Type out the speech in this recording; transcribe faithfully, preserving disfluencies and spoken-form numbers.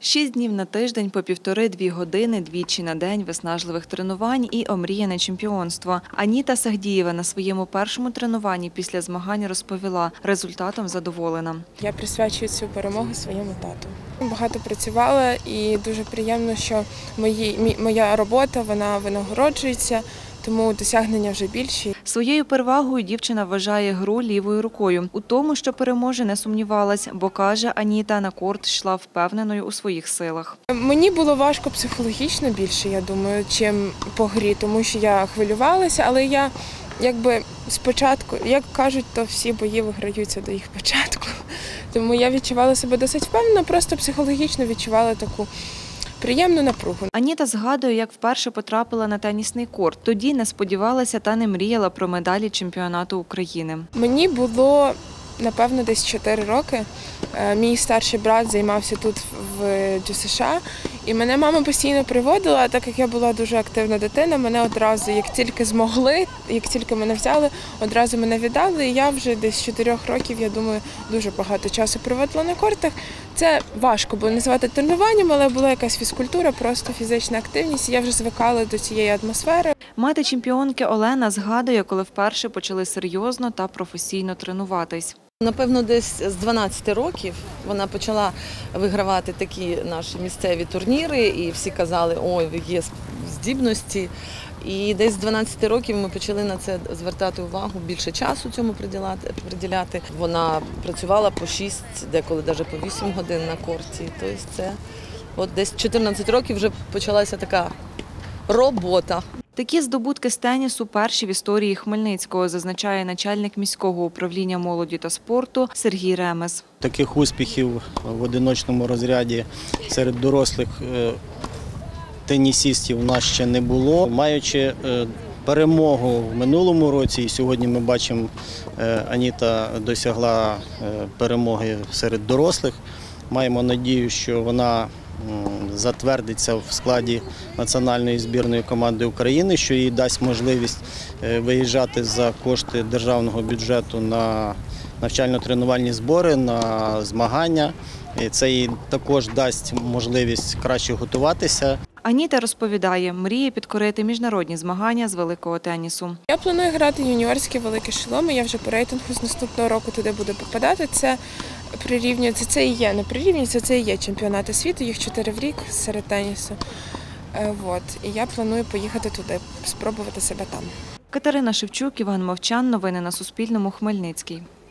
Шість днів на тиждень по півтори-дві години, двічі на день виснажливих тренувань і омріяне чемпіонство. Аніта Сагдієва на своєму першому тренуванні після змагань розповіла, результатом задоволена. Я присвячую цю перемогу своєму тату. Багато працювала і дуже приємно, що мої, моя робота вона винагороджується, тому досягнення вже більші. Своєю перевагою дівчина вважає гру лівою рукою. У тому, що переможе, не сумнівалась, бо, каже, Аніта на корт йшла впевненою у своїх силах. Мені було важко психологічно більше, я думаю, чим по грі, тому що я хвилювалася, але я якби спочатку, як кажуть, то всі бої виграються до їх початку. Тому я відчувала себе досить впевнено, просто психологічно відчувала таку приємну напругу. Аніта згадує, як вперше потрапила на тенісний корт. Тоді не сподівалася та не мріяла про медалі чемпіонату України. Мені було, напевно, десь чотири роки. Мій старший брат займався тут в ДЮСШ, і мене мама постійно приводила, так як я була дуже активна дитина, мене одразу, як тільки змогли, як тільки мене взяли, одразу мене віддали. І я вже десь з чотирьох років, я думаю, дуже багато часу проводила на кортах. Це важко було назвати тренуванням, але була якась фізкультура, просто фізична активність. Я вже звикала до цієї атмосфери. Мати чемпіонки Олена згадує, коли вперше почали серйозно та професійно тренуватись. Напевно, десь з дванадцяти років вона почала вигравати такі наші місцеві турніри, і всі казали, ой, є здібності. І десь з дванадцяти років ми почали на це звертати увагу, більше часу цьому приділяти. Вона працювала по шість, деколи навіть по вісім годин на корті. Тобто це от десь чотирнадцять років вже почалася така робота. Такі здобутки з тенісу перші в історії Хмельницького, зазначає начальник міського управління молоді та спорту Сергій Ремес. Таких успіхів в одиночному розряді серед дорослих тенісістів у нас ще не було. Маючи перемогу в минулому році, і сьогодні ми бачимо, Аніта досягла перемоги серед дорослих. Маємо надію, що вона затвердиться в складі національної збірної команди України, що їй дасть можливість виїжджати за кошти державного бюджету на навчально-тренувальні збори, на змагання. І це їй також дасть можливість краще готуватися. Аніта розповідає, мріє підкорити міжнародні змагання з великого тенісу. Я планую грати юніорські великі шоломи, я вже по рейтингу з наступного року туди буду попадати. Це прирівнюється, це і є, не прирівнюється, це і є чемпіонати світу, їх чотири в рік серед тенісу. От. І я планую поїхати туди, спробувати себе там. Катерина Шевчук, Іван Мовчан. Новини на Суспільному. Хмельницький.